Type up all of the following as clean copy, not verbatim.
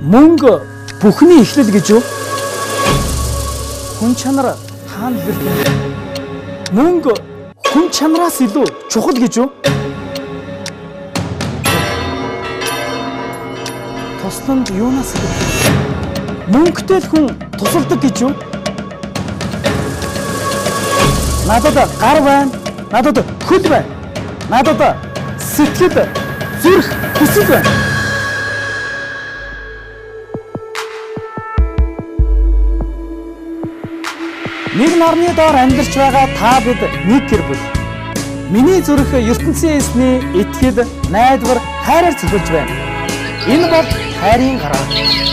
Мөнгө бүхний эхлэл гэж юу? Хүн чанар хаана бэрх? Мөнгө хүн чанараас илүү чухал гэж юу? Тусланд юунаас илүү? Мөнгөтэй л хүн тусалдаг гэж юу? Надад гар байна, надад хөл байна, надад сэтгэл, зүрх, хүсэл байна. Нэг нарны доор амьдарч байгаа та бид нэг гэр бүл. Миний зүрх ертөнцийн эсний итгэл, найдвар, хайраар цэвэрж байна. Энэ бол хайрын гараа.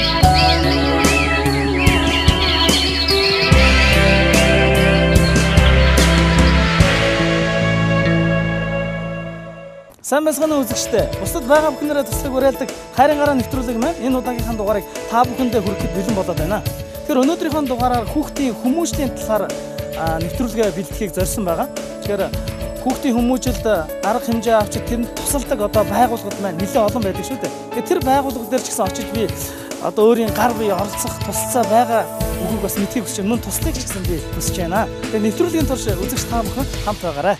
Сайн байцгаана үзэгчдээ. Бусдад байгаа бүхнээрээ туслах уриалдаг хайрын гараа нэвтрүүлэг маань энэ удаагийнхаа дугаарыг та бүхэндээ хүрэхэд бэлэн болоод байна. Тэгэхээр өнөөдрийнхөө дугаараар хүүхдийн хүмүүжлийн талаар нэвтрүүлгээ бэлтгэхийг зорьсон байгаа. Тэгэхээр хүүхдийн хүмүүжилд арга хэмжээ авч тэрэнд тусалдаг одоо байгууллагууд маань нэлээд олон байдаг шүү дээ. Тэгэхээр тэр байгууллага дээр ч гэсэн очиж би одоо өөрийн гар бие оролцох тусалцаа байгаа үгийг бас мэдхийг хүсэж байна. Мөн туслахыг ч гэсэн би хүсэж байна. Тэгэхээр нэвтрүүлгийн турш үзэгч та бүхэн хамт байгаарай.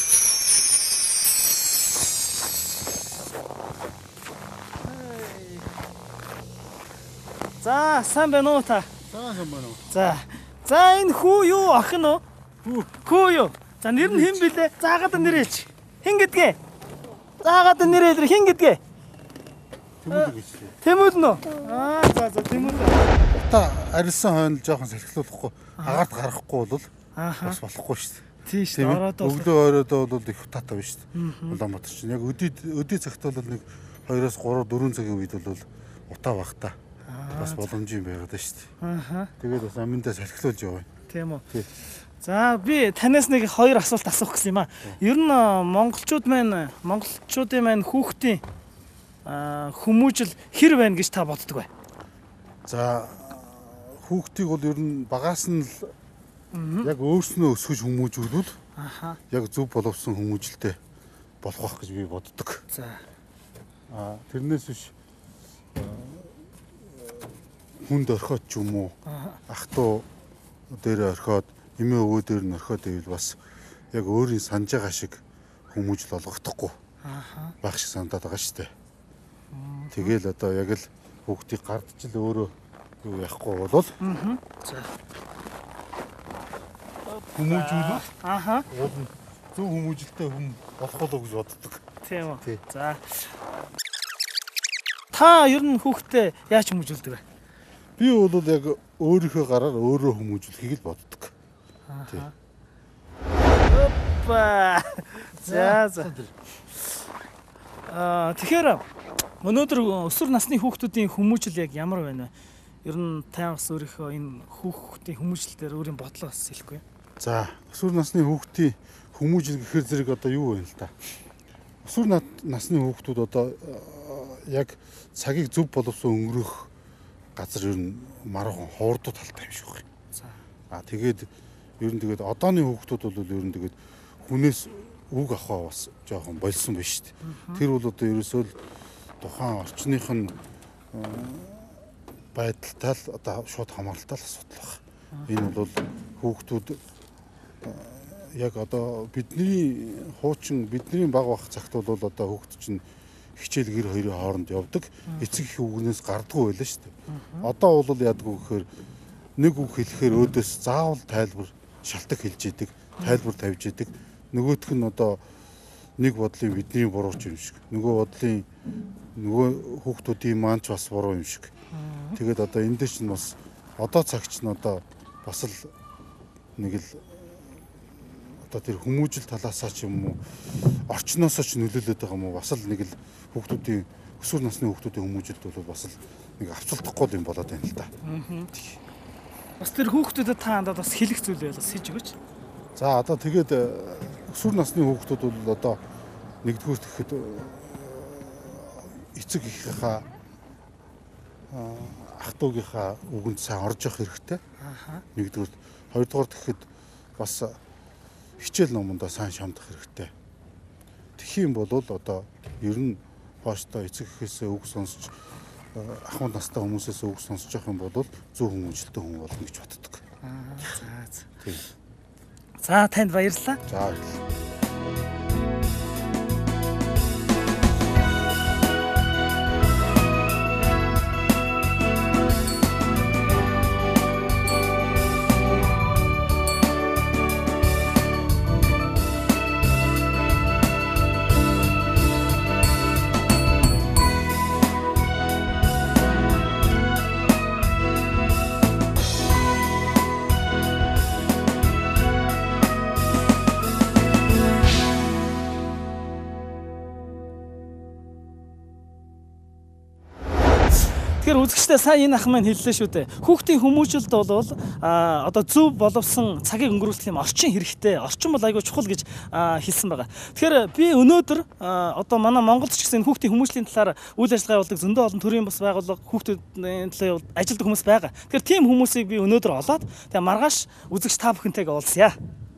За, сайн байна уу та? Сайн байна уу? За энэ хүү юу охин уу? Хүү юу? За нэр нь хэн блэ? Заагаад нэрээч. Хэн гэдгээ? Заагаад нэрээр хэн гэдгээ? Тэмүүлэг гэжлээ. Тэмүүлэн үү? За тэмүүлэн. Та арилсан хойно жоохон салхилуулахгүй агаард гарахгүй бол бас болохгүй шүү дээ. Тийм шүү дээ. Ороод өглөө оройдоо бол их утаатай байна шүү дээ. Улаанбаатар чинь яг өдий цагт бол нэг 2-3 4 цагийн үед бол утаа баг та. Бас боломжийн байгаад шүү дээ. Тэгээд бас аминдаа салхилуулж яваа. Тийм үү. За би танаас нэг хоёр асуулт асуух гэсэн юм аа. Ер нь монголчуудын маань хүүхдийн хүмүүжил хэр байна гэж та боддог вэ? За хүүхдийг бол ер нь багаас нь л яг өөрснөө өсгөж хүмүүжүүлвэл яг зөв боловсон хүмүүжилтэй болох байх гэж би боддог. За. Тэрнээс биш хүнд орхиод ч юм уу ах トゥ дээр орхиод эмээ өвөө дээр нь орхиод ивэл бас яг өөрийн санаж байгаа шиг хүмүүжил олгохдохгүй байх шиг санагдаад байгаа шүү дээ. Тэгэл одоо яг л хүүхдийг гардж л өөрөө юу яахгүй болвол хүмүүжүүлэх зөв хүмүүжилтэй хүн болох болов гэж боддог. Тийм үү. За. Та ер нь хүүхдээ яаж хүмүүжүүлдэг вэ? Би бол яг өөрийнхөө гараар өөрөө хүмүүжүүлэхийг л боддог. Опа. За. Тэгэхээр өнөөдөр өсвөр насны хүүхдүүдийн хүмүүжил яг ямар байна вэ? Ер нь та бас өөрийнхөө энэ хүүхдийн хүмүүжил дээр өөрийн бодлоо бас хэлэхгүй. За, өсвөр насны хүүхдийн хүмүүжил гэхээр зэрэг одоо юу вэ л та? Өсвөр насны хүүхдүүд одоо яг цагийг зөв боловсон өнгөрөх газар ер нь маргаан хоордоо талтай юм шиг байна. Тэгээд ер нь тэгээд одооны хүүхдүүд бол ер нь тэгээд хүнээс үг авахаа бас жоохон болсон байна шүү дээ. Тэр бол одоо ерөөсөө л тухайн орчных нь байдалтай л одоо шууд хамааралтай л асуудал байна. Энэ бол хүүхдүүд яг одоо бидний баг бах цагт бол одоо хүүхд чинь хичээл гэр хоёрын хооронд явдаг. Эцэг их үгнээс гардаггүй байлаа шүү дээ. Одоо бол яадгүй гэхээр нэг үг хэлэхээр өөдөөс заавал тайлбар шалтак хэлж идэг, тайлбар тавьж идэг. Нөгөөх нь одоо нэг бодлын бидний буруу юм шиг. Нөгөө хүүхдүүдийн маань ч бас буруу юм шиг. Тэгээд одоо энэ дээр чинь бас одоо цагч нь одоо бас л нэг л одоо тэр хүмүүжил талаасаа ч юм уу орчноосоо ч нөлөөлөд байгаа юм уу бас л нэг л хүүхдүүдийн өсвөр насны хүүхдүүдийн хүмүүжилд бол бас л нэг авцалдахгүй юм болоод байна л да. Бас тэр хүүхдүүдэд та хандаад бас хэлэх зүйл байл бас хийж өгөөч. За одоо тэгээд өсвөр насны хүүхдүүд бол одоо нэгдүгээр тэгэхэд эцэг эхийнхаа ах トゥ угийнхаа үгэнд сайн орж явах хэрэгтэй. Нэгдүгээр, хоёрдугаар тэгэхэд бас хичээл номондоо сайн шамдах хэрэгтэй. Тэгэх юм бол одоо ер нь хооштой эцэг эхээсээ үг сонсч ахмад настай хүмүүсээс үг сонсож явах юм бол зөв хүмүүжлэлтэй хүн болно гэж боддог. Тийм. За танд баярлалаа. За баярлалаа. Тэгэхээр үзэгчдээ сайн энэ ах маань хэллээ шүү дээ. Хүүхдийн хүмүүжлэлд бол одоо зөв боловсон цагийг өнгөрүүлэх юм орчин хэрэгтэй. Орчин бол айгүй чухал гэж хэлсэн байгаа. Тэгэхээр би өнөөдөр одоо манай Монголд ч гэсэн хүүхдийн хүмүүжлийн талаар үйл ажиллагаа явуулдаг зөндөө олон төрлийн бас байгууллага хүүхдүүдийн талаар ажилладаг хүмүүс байгаа. Тэгэхээр тийм хүмүүсийг би өнөөдөр олоод тэгээ маргааш үзэгч та бүхэнтэйгээ уулзъя.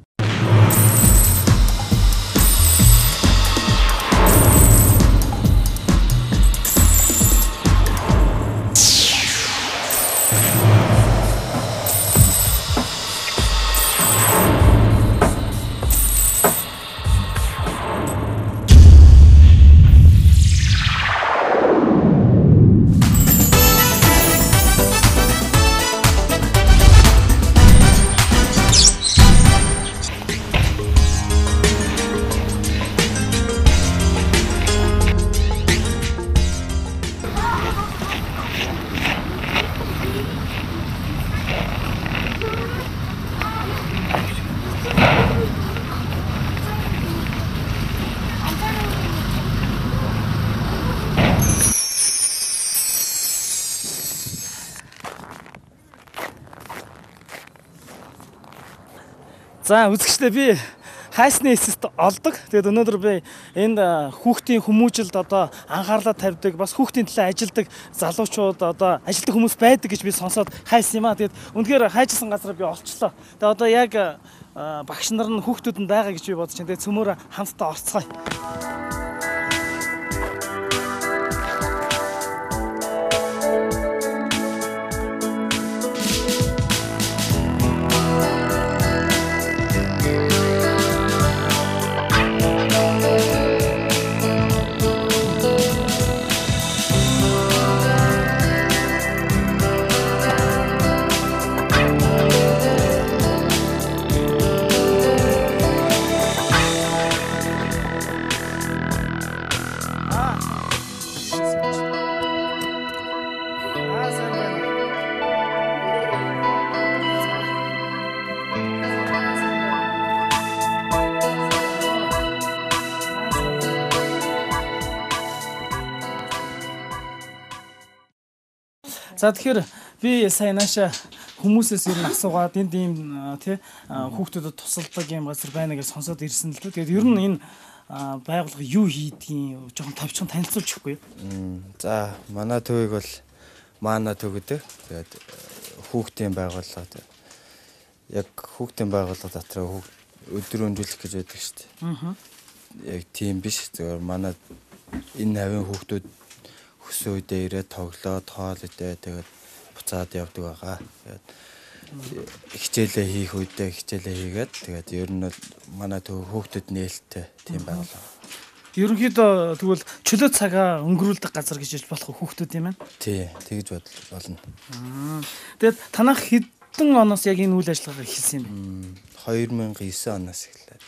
За үзэгчдээ би хайсны эсэст олдог. Тэгээд өнөөдөр би энд хүүхдийн хүмүүжилд одоо анхаарлаа тавьдаг, бас хүүхдийн төлөө ажилдаг залуучууд одоо ажилтдаг хүмүүс байдаг гэж би сонсоод хайсан юм аа. Тэгээд үнэхээр хайжсан газараа би олчлоо. Тэгээд одоо яг багш нар нь хүүхдүүд нь байгаа гэж би бодож байна. Тэгээд цөмөөрө хамтдаа орцгоё. За тэгэхээр би сая нааша хүмүүсээс ер нь асуугаад энд ийм тий хүүхдүүдэд тусалдаг юм газар байна гэж сонсоод ирсэн л дээ. Тэгээд ер нь энэ байгууллага юу хийдгийг жоохон товчхон танилцуулж өгөхгүй юу? За манай төвийг бол маана төв гэдэг. Тэгээд хүүхдийн байгууллага. Яг хүүхдийн байгууллага дотор өдөр өнжүүлэх гэж байдаг шүү дээ. Яг тийм биш. Зөвхөн манай энэ навын хүүхдүүд өсөн үедээ ирээд тоглоод хоол идээ тэгээд буцаад явдаг байгаа. Тэгээд хичээлээ хийх үедээ хичээлээ хийгээд тэгээд ер нь бол манай төв хүүхдүүд нээлттэй тийм байгууллага. Ерөнхийдөө тэгвэл чөлөө цагаа өнгөрүүлдэг газар гэж хэлж болох хүүхдүүд юм байна. Тий, тэгж болно. Тэгээд танах хэдэн оноос яг энэ үйл ажиллагааг эхэлсэн юм бэ? 2009 оноос эхэллээ.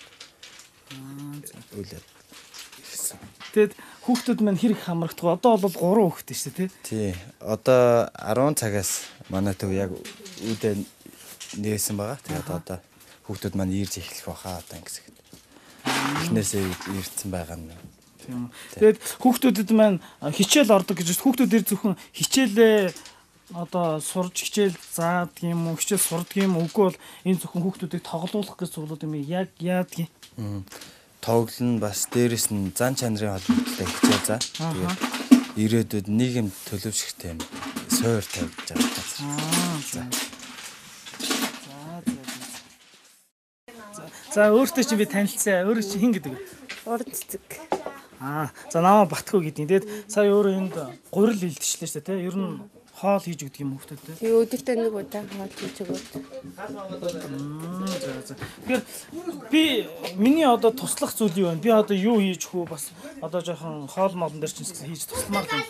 Үйл эхэлсэн. Тэгээд хүүхдүүд маань хэрэг хамрагддаг. Одоо бол 3 хүүхдтэй шүү дээ, тий. Одоо 10 цагаас манай төв яг үүдээ нээсэн байгаа. Тэгээд одоо хүүхдүүд маань ирж эхлэх баха одоо ингэсэг. Эхнээсээ ирсэн байгаа юм. Тийм. Тэгээд хүүхдүүдэд маань хичээл ордог гэж хүүхдүүд ир зөвхөн хичээлээ одоо сурж хичээл заадаг юм уу, хичээл сурдаг юм уу? Үгүй бол энэ зөвхөн хүүхдүүдийг тоглуулах гэж цуглууд юм яг яадаг юм. Тоглол нь бас дээрэс нь зан чанарын холбоотой хичээл заа. Тэгээд ирээдүйд нийгэм төлөвшөхтэй юм суур тавьж байгаа. За өөртөө чи би танилцъя. Өөрөө чи хэн гэдэг вэ? Урд цэцэг. За намаа Батхүү гэдгийг. Тэгээд сая өөрөө энд гурил илтчихлээ шүү дээ, тий. Ер нь хоол хийж өгдөг юм хүүхдүүдэд. Тэгээ өдөртөө нэг удаа хоол хийж өгөөд. За. Тэгэхээр би миний одоо туслах зүйл юу вэ? Би одоо юу хийж хөө бас одоо жоохон хоол моолн дээр ч хийж тусламаар байна.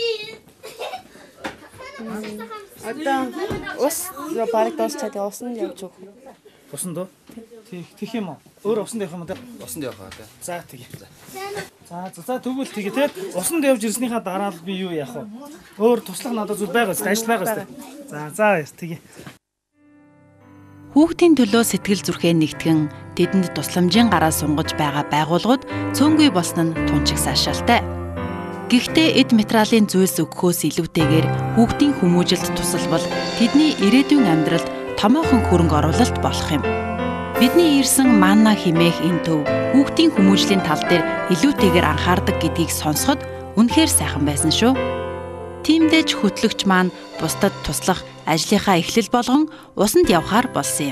Одоо ус бараг дуусчаад усанд явж өг. Усанд уу? Тих юм уу? Өөр усанд явах юм уу? Усанд явах аа. За тэгье. За тэгвэл тэгээ те усанд явж ирснийхаа дараа л би юу яах вэ? Өөр туслах надад зүйл байгаа шүү дээ. Ажил байгаа шүү дээ. За тэгье. Хүүхдийн төлөө сэтгэл зүрхээ нэгтгэн тэдэнд тусламжийн гараа сунгаж байгаа байгууллагууд цөөнгүй болсон нь тунчиг саашаалтай. Гэхдээ эд материалын зүйлс өгөхөөс илүүтэйгээр хүүхдийн хүмүүжилт тусалбал тэдний ирээдүйн амьдралд томоохон хөрөнгө оруулалт болох юм. Бидний ирсэн манна химээх энэ төв хүүхдийн хүмүүжлийн тал дээр илүүтэйгээр анхаардаг гэдгийг сонсоход үнэхээр сайхан байсан шүү. Тиймдээ ч хөтлөгч маань бусдад туслах ажлынхаа эхлэл болгон усанд явхаар болсон юм.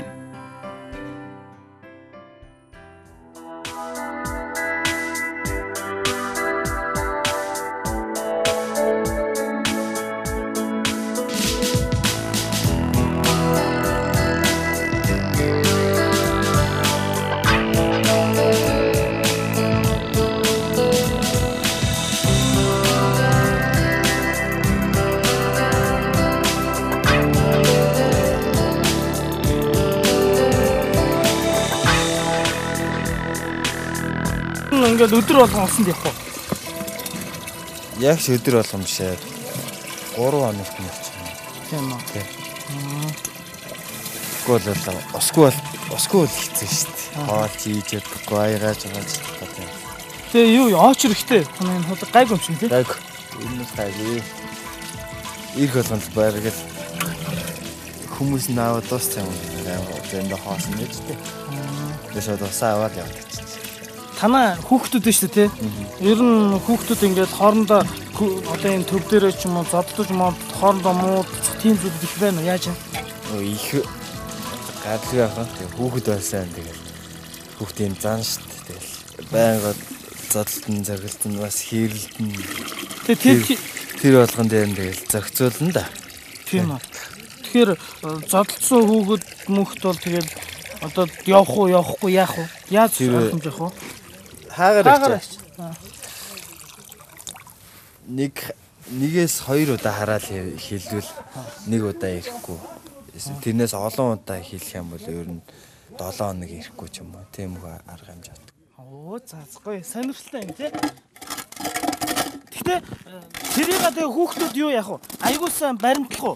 Ингээл өдөр болгон усанд явах уу? Яг ч өдөр болгон биш ээ. 3 хоногт нэг ч юм. Тийм үү. Тэгвэл усгүй л хэцүү шүү дээ. Хоол хийж ядахгүй аягааж байгаа ч гэдэг. Тэгээ юу ооч хэрэгтэй. Манай энэ хол гайг юм шиг тий. Гайг. Энэ гайг. Ирэх болгонд байраг л хүмүүс наваа дууссан юм. Тэгээд хоосон гэж тий. Тэсээ дусаа аваад явдаг. Танаа хүүхдүүд дээ шүү дээ тий. Ер нь хүүхдүүд ингээд хоорондоо одоо энэ төв дээрээ ч юм уу зодтолж мод хоорондоо муу тийм зүйл их байна уу яаж юм? Их гадлыг авах хүүхэд байсан тэгээд хүүхдийн зан шүү дээ. Тэгэл байнга зодтолтон зориглолтон бас хэрэлдэн. Тэр болгон дээр нь тэгэл зохицуулна да. Тийм үү. Тэгэхээр зодтолсон хүүхэд мөхт бол тэгэл одоо явах уу явахгүй яах вэ? Яаж хэмжих вэ? Хаагаар нэгээс 2 удаа хараад хэлвэл 1 удаа ирэхгүй. Тэрнээс олон удаа хэлэх юм бол ер нь 7 хоног ирэхгүй ч юм уу. Тийм үү арга хэмжээ авдаг. Оо заацгүй сонирхолтой юм тий. Гэхдээ тэрийг одоо хүүхдүүд юу яах вэ? Айгуулсан баримтлах уу?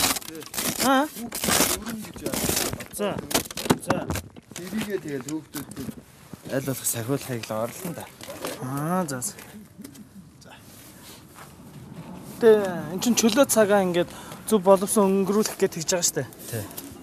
За. Тэрийгээ тэгээд хүүхдүүд аль болох сахиулахыг л орлоо да. За. Тэгээ эн чин чөлөө цагаа ингээд зөв боловсон өнгөрүүлэх гэж тэгж байгаа штэ. Тий.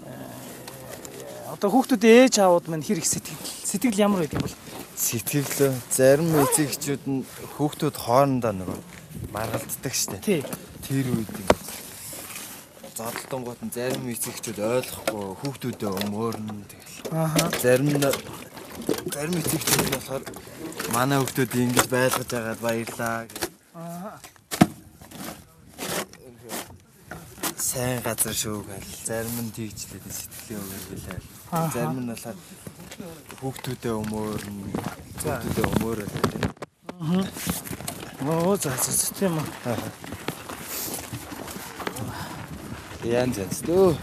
Одоо хүүхдүүдийн ээж аауд маань хэрэг сэтгэл ямар байдаг бол? Сэтгэл зарим эцэгчүүд нь хүүхдүүд хоорондоо нөгөө маргалддаг штэ. Тий. Тэр үед зодтолтонгууд нь зарим эцэгчүүд ойлгохгүй хүүхдүүдээ өмөрнө тэгэл. Зарим эцэгчүүд болохоор манай хүүхдүүд ингэж байлгаж байгаад баярлаа гэж. Сайн газар шүү гэл. Зарим нь тэгжлээд сэтгэлээ өгөөлээ. Зарим нь болохоор хүүхдүүдээ өмөрнө. Хүүхдүүдээ өмөрөөл. Оо за тийм үү. Янз дөө.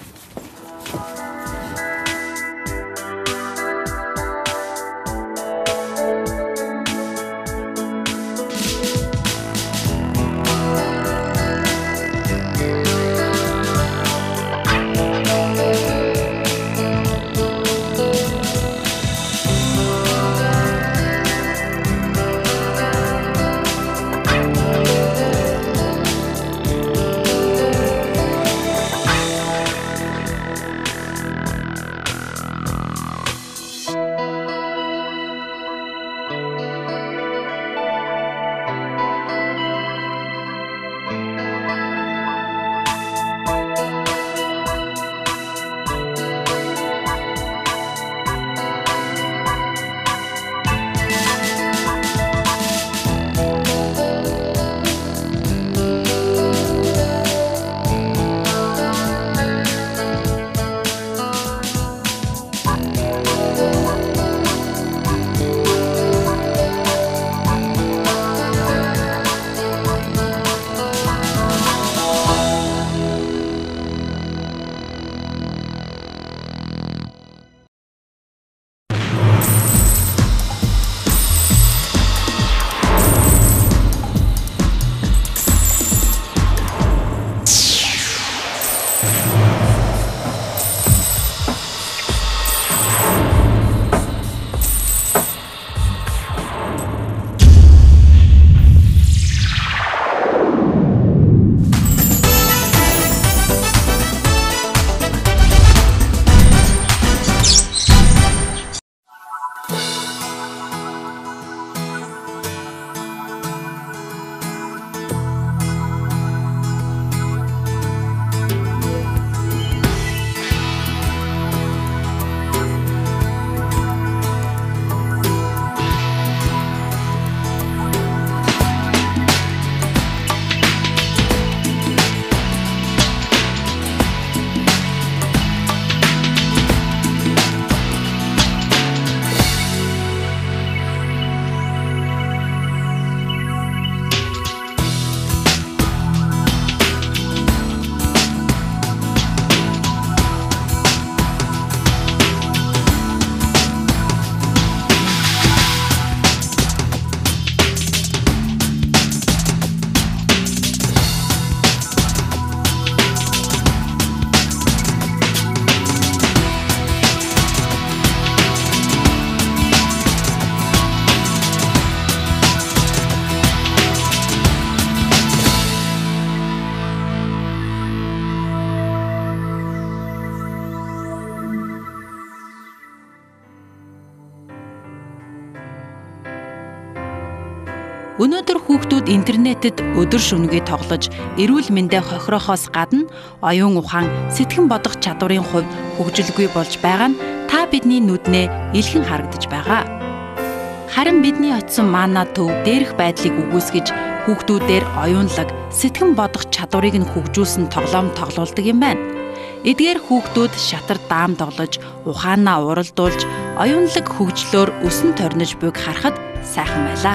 Өнөөдөр хүүхдүүд интернетэд өдөр шөнөгүй тоглож, эрүүл мэндэ хохирохоос гадна оюун ухаан, сэтгэн бодох чадварын хувьд хөгжилгүй болж байгаа нь та бидний нүднээ илхэн харагдаж байгаа. Харин бидний очисон маана төв дээрх байдлыг үгүйсгэж хүүхдүүдээр оюунлаг, сэтгэн бодох чадварыг нь хөгжүүлсэн тоглоом тоглуулдаг юм байна. Эдгээр хүүхдүүд шатар даам тоглож, ухаанаа уралдуулж, оюунлаг хөгжлөөр өсөн торнож буйг харахад сайхан байлаа.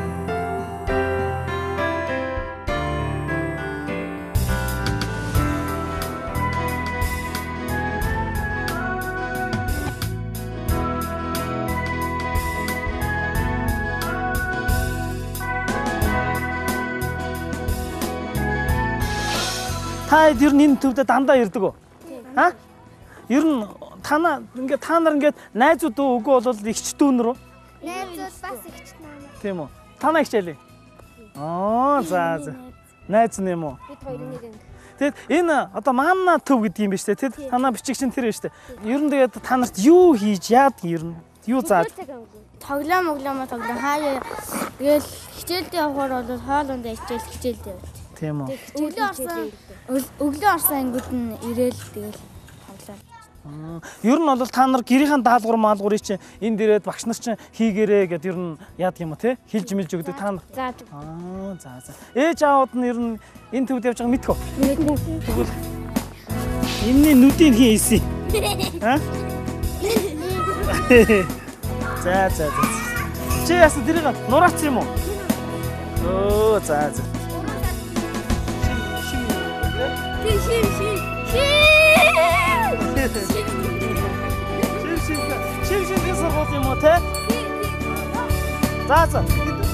Та ер нь энэ төвдө дандаа ирдэг үү? Аа? Ер нь та нар ингээд найзууд өгөө бол ихч дүүнэр үү? Найзууд бас ихч наа. Тийм үү? Та нар ихчээлээ. За. Найз нэм үү? Бид хоёрын нэг. Тэгэд энэ одоо маана төв гэдэг юм биш үү? Тэгэд танаа бичих чинь тэр биш үү? Ер нь тэгээд та нарт юу хийж яад ер нь? Юу заад? Тоглоом хаяа. Тэгэл хичээлдээ явахаар бол хоолунд хичээлдээ. Тийм үү? Өглөө орсон ангид нь ирээл тэгэл тоглоо. Ер нь бол та нар гэрийнхэн даалгавар маалгуурыг чинь энд ирээд багш нар чинь хийгээрээ гэд ер нь яад юм уу те? Хилж мэлж өгдөг та нар. За. Ээж аауд нь ер нь энэ төвд явж байгаа мэдхүү. Тэгвэл энэний нүдийг хин ийсэн. Аа? За. Чи яасан тэрийг нураац юм уу? За. Шив сургууль юм уу те? За.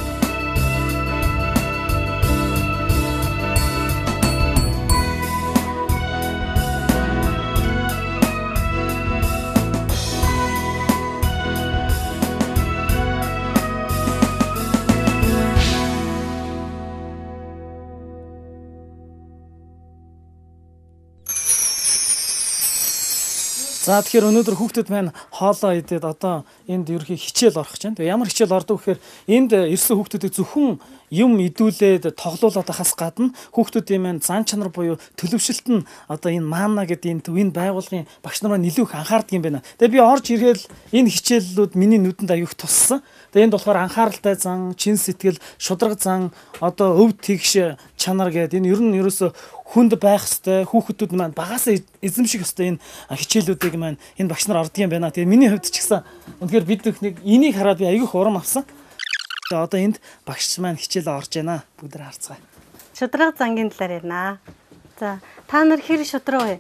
За тэгэхээр өнөөдөр хүүхдүүд маань хоолоо идээд одоо энд ерөнхий хичээл орох гэж байна. Тэгээ ямар хичээл ордог гэхээр энд ирсэн хүүхдүүдийг зөвхөн юм идүүлээд тоглоулаад хас гадна хүүхдүүдийн маань зан чанар буюу төлөвшөлт нь одоо энэ маана гэдэг энэ байгууллагын багш нар маань илүү их анхаардаг юм байна. Тэгээ би орж ирээл энэ хичээллүүд миний нүдэнд аяг туссан. Тэгээ энд болохоор анхааралтай зан, чин сэтгэл, шударга зан, одоо өв тэгш чанар гэдэг энэ ер нь ерөөсө хүнд байх ёстой хүүхдүүд маань багасаа эзэмших ёстой энэ хичээлүүдийг маань энэ багш нар ордог юм байна. Тэгээ миний хувьд ч гэсэн үнэхээр бид нэг энийг хараад би аягүй их урам авсан. Тэгээ одоо энд багш маань хичээлээ орж байна. Бүгд харцгаая. Шудраг зангийн талаар ярина. За, та нар хэр шудраг вэ?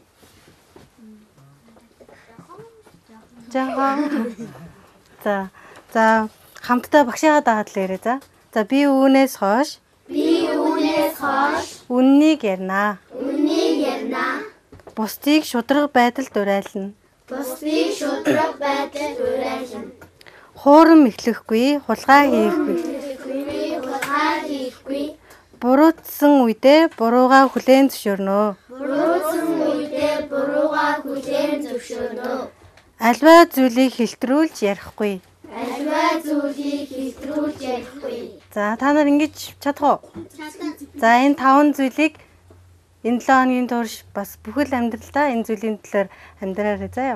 За, хамтдаа багшаагаа дагаад л яриа. За, би үүнээс хойш үннийг ярина. Бусдыг шудраг байдалд уриална. Хуурам эхлэхгүй, хулгай хийхгүй. Буруутсан үедээ буруугаа хүлээн зөвшөөрнө. Альва зүйлийг хэлтрүүлж ярихгүй. За, та нар ингэж чадах уу? За, энэ 5 зүйлийг энэ 7 хоногийн турш бас бүхэл амьдралдаа энэ зүйлийн төлөөр амьдраарай заяа.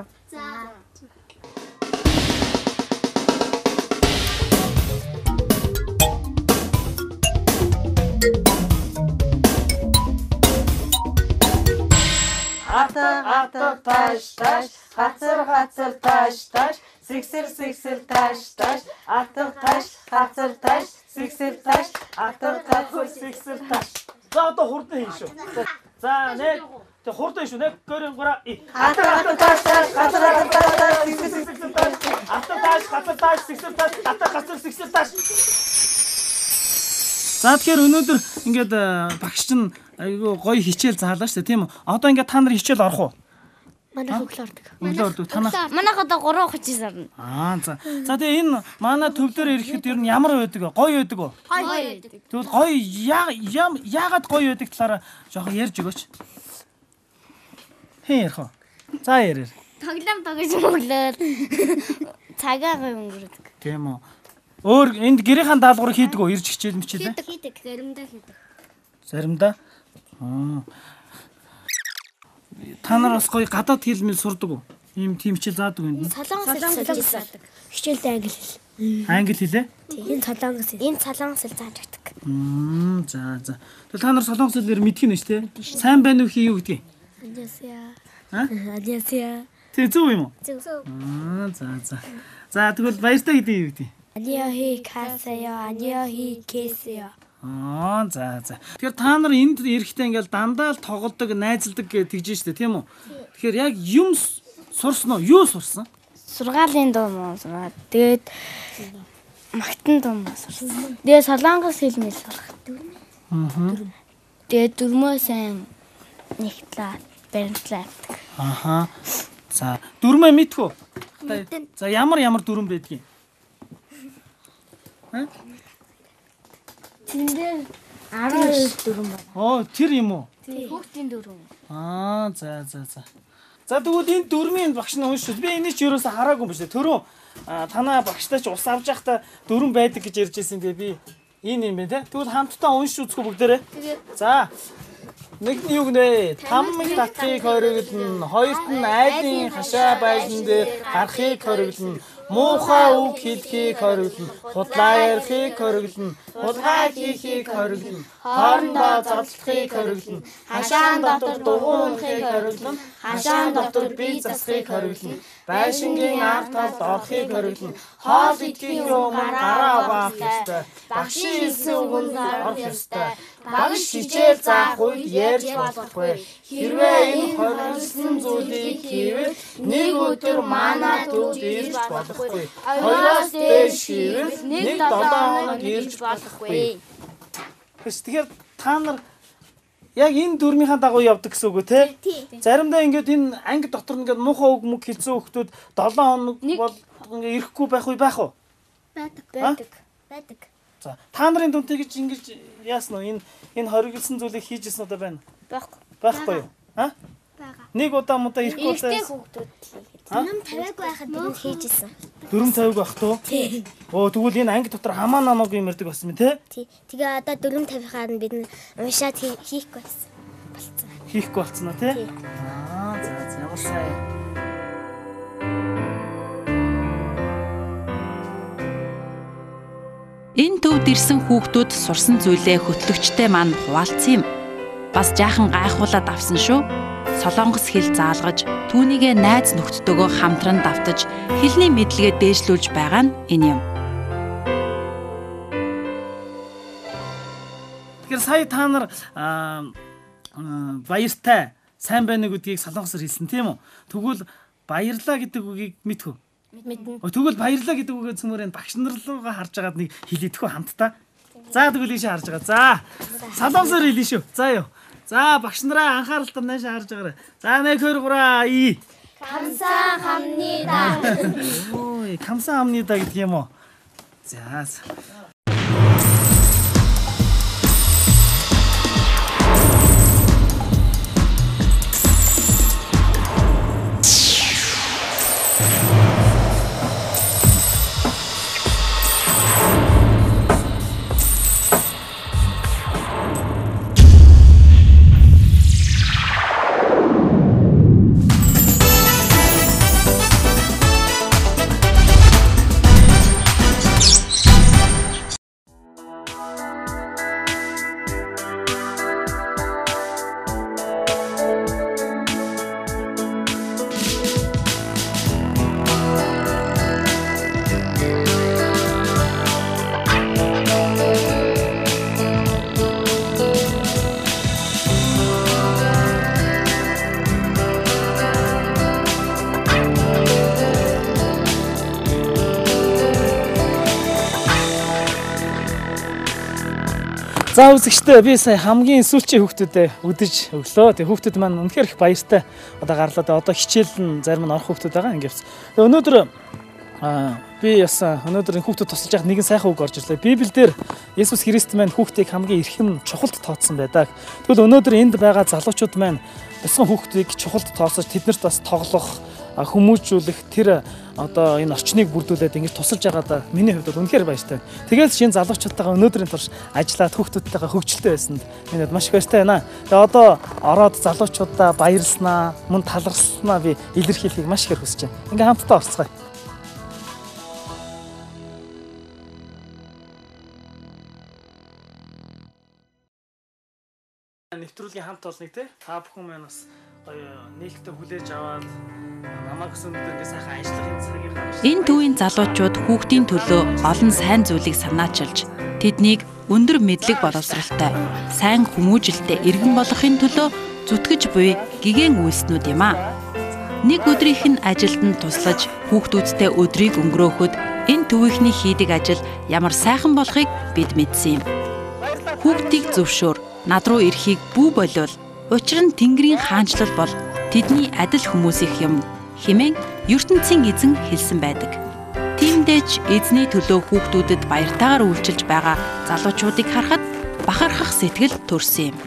Ата таш хацар таш сиксэр таш ата таш хацар таш сиксэр таш ата таш сиксэр таш. За одоо хурдан хийн шүү. За нэг тэг хурдан шүү. Нэг гөрөн гура. Ата таш хацар таш сиксэр таш. Ата таш хацар таш сиксэр таш. Ата хацар сиксэр таш. За тэгэхээр өнөөдөр ингээд багш чинь айгүй гоё хичээл заалаа шүү дээ тийм үү? Одоо ингээд та нар хичээл орох уу? Манай хөглөө ордог. Хөглөө ордог. Танаа. Манайх одоо 3 хүчээс орно. За. За тэгээ энэ манай төв дээр ирэхэд ер нь ямар байдаг вэ? Гоё байдаг уу? Гоё байдаг. Тэгвэл гоё яагаад гоё байдаг талаараа жоохон ярьж өгөөч. Хэн ярих вэ? За ярээр. Тоглоом тоглож өглөөд цагаагаа өнгөрөөдөг. Тийм үү. Өөр энд гэрийнхэн даалгаврыг хийдэг үү? Ирж хичээл мчээлээ. Хийдэг. Заримдаа хийдэг. Заримдаа. Та нар бас гоё гадаад хэлмэл сурдаг уу? Ийм тийм хичээл заадаг юм. Солонгос хэл заадаг. Хичээлд англи хэл. Англи хэлээ? Энэ солонгос хэл. Энэ солонгос хэл зааж өгдөг. За. Тэгэл та нар солонгос хэлээр мэдхий нэ шүү дээ. Сайн байна уу хий юу гэдгийг? 안녕하세요. Тэг зөв юм уу? зөв. За. За тэгвэл баяртай гэдэг юу гэдэг? 안녕히 가세요. 안녕히 계세요. За. Тэгэхээр та нар энд ирэхдээ ингээл дандаа л тоглодог, найзалдаг гэж тэгж штэ тийм үү? Тэгэхээр яг юм сурсан уу? Юу сурсан? Сургаалын дуу муу сураад. Тэгээд магтан дуу муу сурсан. Тэгээд солонгос хэл мэл сурах. Тэгээд дөрмөө сайн нэгтлээ, баримтлаа. За, дүрмээ мэдхүү. За, ямар дүрм байдгийг? Тэндээ 12 дүрм байна. Тэр юм уу? Хүүхдийн дүрм. За. За тэгвэл энэ дүрмийн багш нь уншиж би энийг ч ерөөсө хараагүй юм биш үү? Төрөө танаа багштай ч ус авч явахдаа дүрм байдаг гэж ярьж байсан. Тэгээ би энэ юм байна те. Тэгвэл хамтдаа уншиж үзэх үү бүгдээрээ? За. Нэг нь юу гэнэ? Таммын татхыг хоригдно, хоёрт нь айлын хашаа байлан дээр гарахыг хоригдно, муухай үг хэлхийг хоригдно, худлаа ярихыг хоригдно, хулгай хийхийг хоригдно, хоорондоо зодлохыг хоригдно, хашаан дотор дугуйхыг хоригдно, хашаан дотор бие засахыг хоригдно, байшингийн ард талд орохыг хоригдно, хоол идэхийн өмнө гараа угаах ёстой, багшийн хэлсэн үгэнд орох ёстой, багш хичээл заах үед ярьж болохгүй. Хэрвээ энэ хоригдсон зүйлийг хийвэл нэг өдөр манай төвд ирж болохгүй. Хоёроос дээш хийвэл нэг 7 хоног ирж болохгүй. Тэгэхээр та нар яг энэ дүрмийнхаа дагуу явдаг гэсэн үг үү те? Заримдаа ингээд энэ анги дотор ингээд муухай үг мөг хэлсэн хүмүүс 7 хоног бол ингээд ирэхгүй байх уу байх уу? Байдаг. За та нарын дүнтэй гэж ингэж яасан уу? Энэ хоригдсан зүйлийг хийж ирсэн удаа байна. Байхгүй юу? Бага. Нэг удаа ирэхгүй удаа. Эрэгтэй хүүхдүүд хийгээд. Дүрм тавиаг байхад дүрм хийжсэн. Дүрм тавиаг байх туу? Тий. Тэгвэл энэ анги дотор хамаа намааг юм ярьдаг байсан юм те? Тий. Тэгээ одоо дүрм тавихаар нь бид уншаад хийхгүй болсон. Хийхгүй болцсон уу те? За ямар сайн. Энэ төвд ирсэн хүүхдүүд сурсан зүйлээ хөтлөгчтэй маань хуваалцсан юм. Бас жаахан гайхуулаад авсан шүү. Солонгос хэл заалгаж, түүнийгээ найз нөхдөдөө хамтран давтаж, хэлний мэдлэгээ дээшлүүлж байгаа нь энэ юм. Тэгэхээр сая та нар баяртай, сайн байна уу гэдгийг солонгосоор хэлсэн тийм үү? Тэгвэл баярлаа гэдэг үгийг мэдхүү? Мэднэ. Тэгвэл баярлаа гэдэг үгээ цөмөрөө багш нар руугаа харж агаад нэг хэлээдхүү хамтдаа. За тэгвэл ийшээ харж байгаа. За солонгосоор хэлнэ шүү. За юу. За багш нараа анхааралтай наашаа харж байгаарай. За 1 2 3 ий. 감사합니다. Ой, 감사합니다 гэдэг юм уу? За. За үзэгчдээ би сая хамгийн сүүлчийн хүүхдүүдэд өдөж өглөө. Тэгээ хүүхдүүд маань үнэхээр их баяртай. Одоо гарлаа. Одоо хичээл нь зарим нь орох хүүхдүүд байгаа. Ингээд. Тэгээ өнөөдөр би бас өнөөдөр энэ хүүхдүүд тусалж яхад нэгэн сайхан үг орж ирлээ. Библиэлд Есүс Христ маань хүүхдийг хамгийн эрхэм чухалд тооцсон байдаг. Тэгвэл өнөөдөр энд байгаа залуучууд маань бусган хүүхдийг чухалд тооцож тэднэрт бас тоглох, хүмүүжүүлэх тэр одоо энэ орчныг бүрдүүлээд ингэж тусалж байгаадаа миний хувьд бол үнэхээр баяртай. Тэгэл шинэ залуучуудтайгаа өнөөдрийн турш ажиллаад хүүхдүүдтэйгээ хөгжилтэй байсанд минийд маш их баяртай байна. Тэгээ одоо ороод залуучуудаа баярлснаа, мөн талархснаа би илэрхийлэхийг маш их хүсэж байна. Ингээ хамтдаа орцгоё. Нэвтрүүлгийн хамт олныг та бүхэн маань бас нээлттэй хүлээж аваад намайг өсөндөөс сайхан ажиллахын цагийг гаргаж. Энэ төвийн залуучууд хүүхдийн төлөө олон сайн зүйлийг санаачилж, тэднийг өндөр мэдлэг боловсралтай, сайн хүмүүжилтэй иргэн болгохын төлөө зүтгэж буй гигэн үйлснүүд юм а. Нэг өдрийнх нь ажилд нь туслаж, хүүхдүүдтэй өдрийг өнгөрөөхөд энэ төвийнхний хийдэг ажил ямар сайхан болохыг бид мэдсэн юм. Хүүхдийг зөвшөөр, над руу ирэхийг бүү болвол учир нь Тэнгэрийн хаанчлал бол тэдний адил хүмүүсийнх юм хэмээн ертөнцийн эзэн хэлсэн байдаг. Тиймдээч эзний төлөө хүүхдүүдэд баяртайгаар үйлчилж байгаа залуучуудыг харахад бахархах сэтгэл төрсөн юм.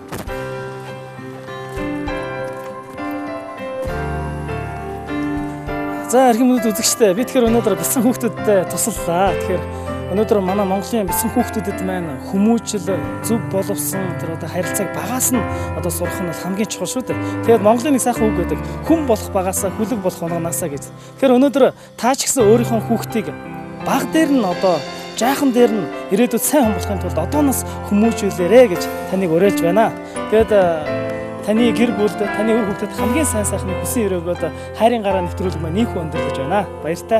За эрхэм мэдээд үзэгчтэй, би тэгэхээр өнөөдөр бяцхан хүүхдүүдтэй туслалаа. Тэгэхээр өнөөдөр манай Монголын бяцхан хүүхдүүдэд маань хүмүүжил, зөв боловсон тэр одоо харилцааг багаас нь одоо сурах нь хамгийн чухал шүү дээ. Тэгээд Монголын нэг сайхан үг байдаг. Хүн болох багаасаа хүлэг болох онгоноосаа гэж. Тэгэхээр өнөөдөр та ч гэсэн өөрийнхөө хүүхдийг баг дээр нь одоо жаахан дээр нь ирээдүйд сайн хүн болохын тулд одооноос хүмүүжүүлээрэ гэж таныг уриалж байна. Тэгээд таны гэр бүлд, таны үр хүүхдэд хамгийн сайн сайхны хүсэн өрөөгөөд хайрын гараа нэвтрүүлэг маань нийхүү өндөрлөж байна. Баяртай.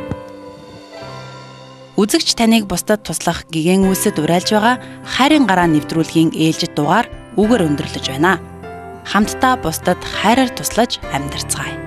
Үзэгч таныг бусдад туслах гигэн үйлсэд уриалж байгаа хайрын гараа нэвтрүүлгийн ээлжид дугаар үгээр өндөрлөж байна. Хамтдаа бусдад хайраар туслаж амьдарцгаая.